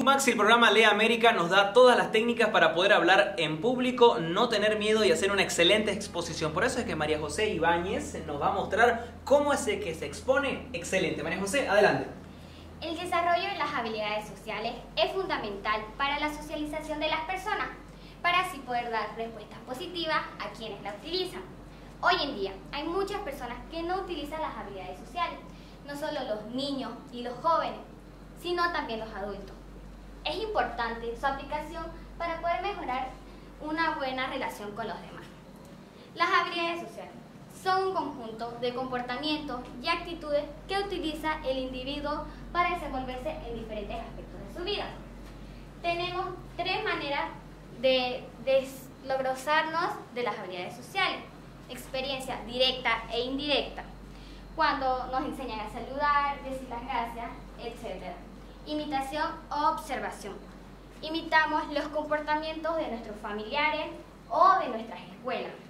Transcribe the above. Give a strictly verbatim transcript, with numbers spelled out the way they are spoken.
Maxi, el programa Lea América nos da todas las técnicas para poder hablar en público, no tener miedo y hacer una excelente exposición. Por eso es que María José Ibáñez nos va a mostrar cómo es el que se expone excelente. María José, adelante. El desarrollo de las habilidades sociales es fundamental para la socialización de las personas, para así poder dar respuestas positivas a quienes la utilizan. Hoy en día hay muchas personas que no utilizan las habilidades sociales, no solo los niños y los jóvenes, sino también los adultos. Es importante su aplicación para poder mejorar una buena relación con los demás. Las habilidades sociales son un conjunto de comportamientos y actitudes que utiliza el individuo para desenvolverse en diferentes aspectos de su vida. Tenemos tres maneras de desglosarnos de las habilidades sociales: experiencia directa e indirecta, cuando nos enseñan a saludar, decir las gracias, etcétera. Imitación o observación. Imitamos los comportamientos de nuestros familiares o de nuestras escuelas.